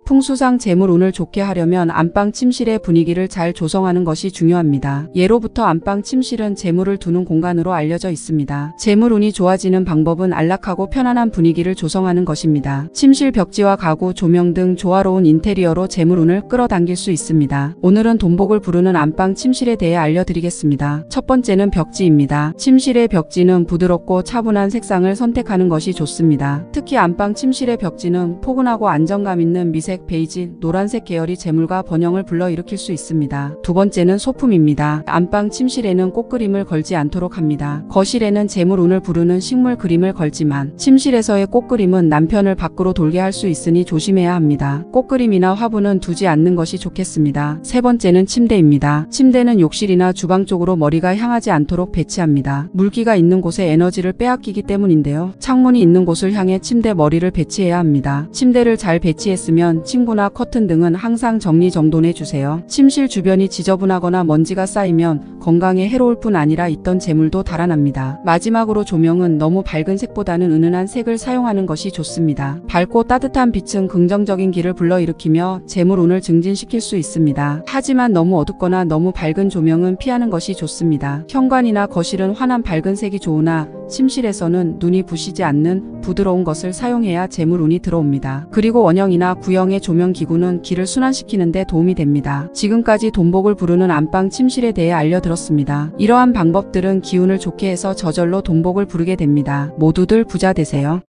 풍수상 재물 운을 좋게 하려면 안방 침실의 분위기를 잘 조성하는 것이 중요합니다. 예로부터 안방 침실은 재물을 두는 공간으로 알려져 있습니다. 재물 운이 좋아지는 방법은 안락하고 편안한 분위기를 조성하는 것입니다. 침실 벽지와 가구, 조명 등 조화로운 인테리어로 재물 운을 끌어당길 수 있습니다. 오늘은 돈복을 부르는 안방 침실에 대해 알려드리겠습니다. 첫 번째는 벽지입니다. 침실의 벽지는 부드럽고 차분한 색상을 선택하는 것이 좋습니다. 특히 안방 침실의 벽지는 포근하고 안정감 있는 미색, 베이지, 노란색 계열이 재물과 번영을 불러일으킬 수 있습니다. 두 번째는 소품입니다. 안방 침실에는 꽃그림을 걸지 않도록 합니다. 거실에는 재물 운을 부르는 식물 그림을 걸지만 침실에서의 꽃그림은 남편을 밖으로 돌게 할 수 있으니 조심해야 합니다. 꽃그림이나 화분은 두지 않는 것이 좋겠습니다. 세 번째는 침대입니다. 침대는 욕실이나 주방 쪽으로 머리가 향하지 않도록 배치합니다. 물기가 있는 곳에 에너지를 빼앗기기 때문인데요. 창문이 있는 곳을 향해 침대 머리를 배치해야 합니다. 침대를 잘 배치했으면 침구나 커튼 등은 항상 정리정돈해 주세요. 침실 주변이 지저분하거나 먼지가 쌓이면 건강에 해로울 뿐 아니라 있던 재물도 달아납니다. 마지막으로 조명은 너무 밝은 색보다는 은은한 색을 사용하는 것이 좋습니다. 밝고 따뜻한 빛은 긍정적인 기를 불러일으키며 재물 운을 증진시킬 수 있습니다. 하지만 너무 어둡거나 너무 밝은 조명은 피하는 것이 좋습니다. 현관이나 거실은 환한 밝은 색이 좋으나 침실에서는 눈이 부시지 않는 부드러운 것을 사용해야 재물 운이 들어옵니다. 그리고 원형이나 구형의 조명 기구는 기를 순환시키는 데 도움이 됩니다. 지금까지 돈복을 부르는 안방 침실에 대해 알려드렸습니다. 이러한 방법들은 기운을 좋게 해서 저절로 돈복을 부르게 됩니다. 모두들 부자 되세요.